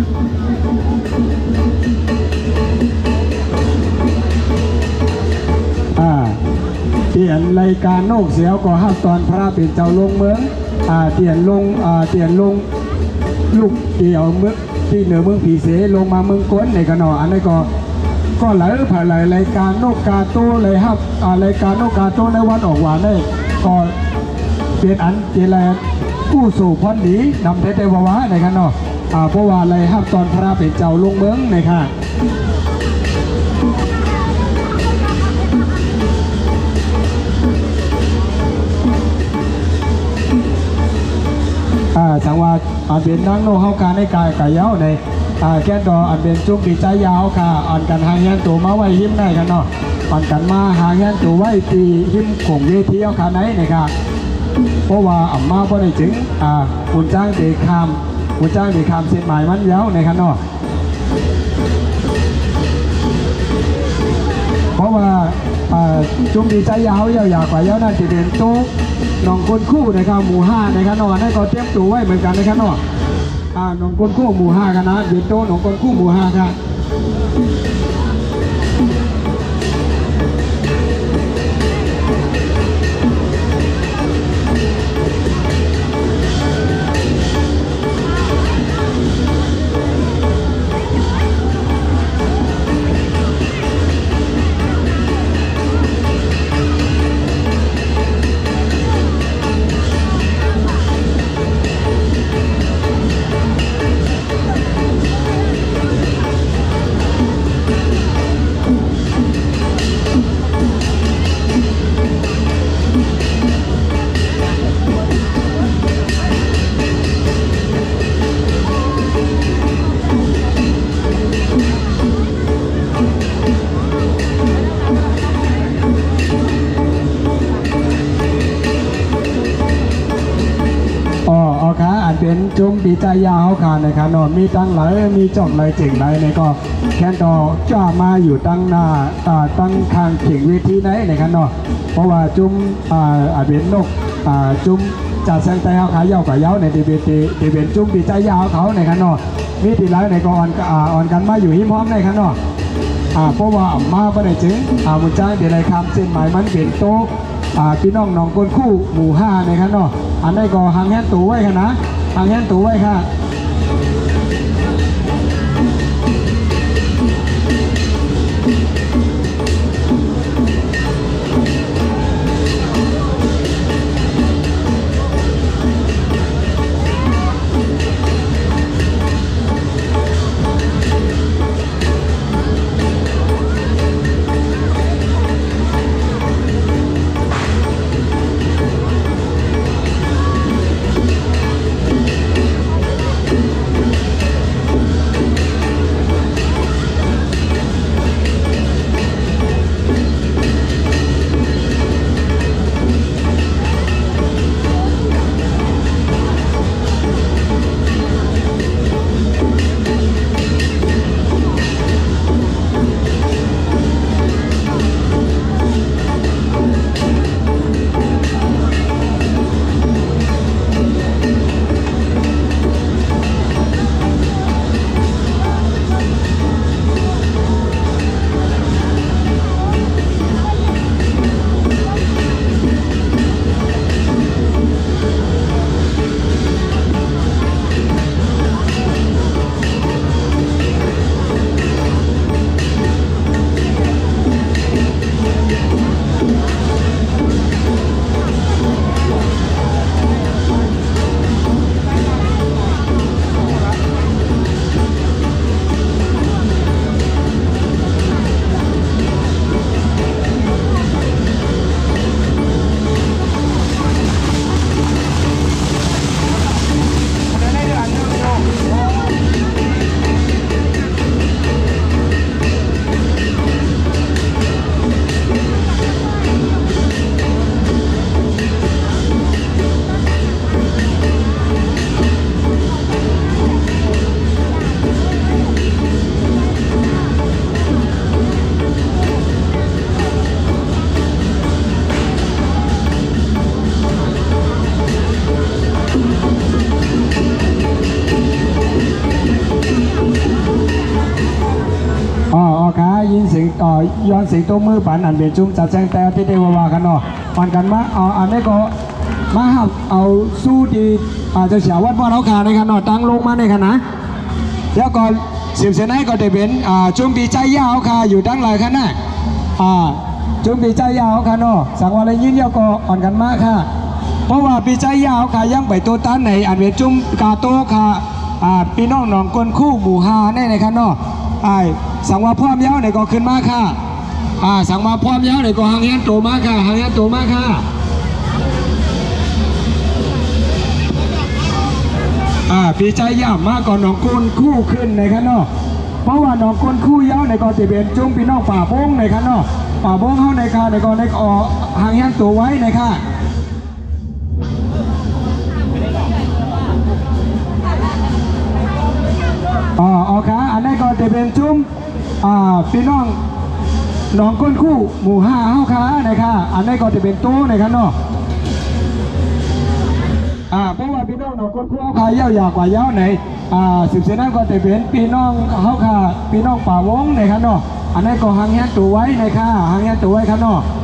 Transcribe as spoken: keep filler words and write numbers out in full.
เตียนรายการโนกเสียวก็ห้าตอนพระเป็นเจ้าลงเมืองอ่าเตียนลงอ่าเตียนลงลูกเดี่ยวเมืองที่เหนือเมืองผีเสลงมาเมืองก้นในกันหนออันนี้ก็ก็หลายผ่านหลายรายการโนกกาโต้เลยครับอ่ารายการโนกกาโต้ในวัดออกหวานได้ก็เป็นอันเจริญกู้สู่พรดีนำเทเทววะในกันหนออ่าเพราะว่าอะไรครับตอนพระเป็นเจ้าลงเมืองในค่ะสังวาอันเป็นนั่งโนเฮาการในกายกายเย้าในแก่ดออันเป็นจุกปีใจยาวค่ะอ่อนกันหางยันตัวมาไว้ยิ้มได้กันเนาะอ่อนกันมาหางยันตัวไว้ตียิ้มข่งเวทีเอาขาไหนนะครับเพราะว่าอ่ำมาเพราะในจึงอ่าคุณจ้างเด็กคำคุณจ้างเด็กคำเส้นหมายมันเย้าในกันเนาะเพราะว่าจุกปีใจยาวเย้าอยากกว่าเย้านั่นจะเป็นโต๊ะน้องคนคู่นะครับหมู่ห้านะครับนอนให้เขาเตรียมตัวไว้เหมือนกันนะครับนอนอ่าน้องคนคู่หมู่ห้ากันนะเบียดโตน้องคนคู่หมู่ห้าครับเป็นจุ่มปีใจยาวค่ะนะครับนอนมีตั้งหลายมีจอมหลายเจ๋งหลายในก็แค่ต่อจ้ามาอยู่ตั้งหน้าตั้งทางเข่งเวทีไหนนะครับเนาะเพราะว่าจุ่มอ่าอาเบนนกอ่าจุ่มจ่าแซงแต่เขาขายยาวกับยาวในดีเบตีดีเบนจุ่มปีใจยาวเขาในครับเนาะมีตีหลายในก็อ่อนอ่อนกันมาอยู่หิ้มพร้อมในครับเนาะอ่าเพราะว่ามาไม่ได้จึงอ่ามุนจ้างเดี๋ยวไรคำเส้นหมายมันเป็นโต๊ะอ่าพี่น้องน้องคนคู่หมู่ห้าในครับเนาะอันนี้ก็หางแห้งตัวไว้ค่ะนะทางแห้งตัวไว้ค่ะขายินเสียงต่อย้อนเสียงตัวมือปันอันเป็นจุ้มจัดแจงแต่ที่เทวาวากันเนาะปันกันมาเอาอันนี้ก็มาหับเอาสู้ดีอาจจะเสียวัดว่าเราขาในขนาดตั้งลงมาในขณะแล้วก็สิบเซนให้ก็ได้เป็นอ่าจุ้มปีใจยาวขาอยู่ตั้งหลายขนาดอ่าจุ้มปีใจยาวขาเนาะสังวาเลยยินเยาก็อ่อนกันมากค่ะเพราะว่าปีใจยาวขายังไปตัวตั้นในอันเป็นจุ้มกาโตขาอ่าพี่น้องหนองกลคู่หมู่ฮาในในขนาดไอ้สังวาพ่อมยาวในก็ขึ้นมาค่ะอ่าสังวาพ่อมยาวในก็หางยันโตมากค่ะหางยันโตมากค่ะอ่าปีใจยาวมากก่อนหนองกลคู่ขึ้นในขนาดเพราะว่าหนองกลคู่ยาวในก็จะเป็นจุ้มพี่น้องป่าบงในขนาดป่าบงเข้าในค่ะในก็ในก็หางยันโตไว้ในค่ะอ๋อโอเคอันนี้ก็จะเป็นจุ้มอ่าพี่น้องหนองก้นคู่หมู่ห้าเฮาค้านะคะอันนี้ก็จะเป็นโต๊ะนะครับเนาะอ่าเพราะว่าพี่น้องหนองก้นคู่เฮาค้ายาวยาวกว่ายาวไหนอ่าสิบเซนนั้นก็จะเป็นพี่น้องเฮาค้าพี่น้องป่าวงนะครับเนาะอันนี้ก็หางแหนตัวไว้นะคะหางแหนตัวไว้ครับเนาะ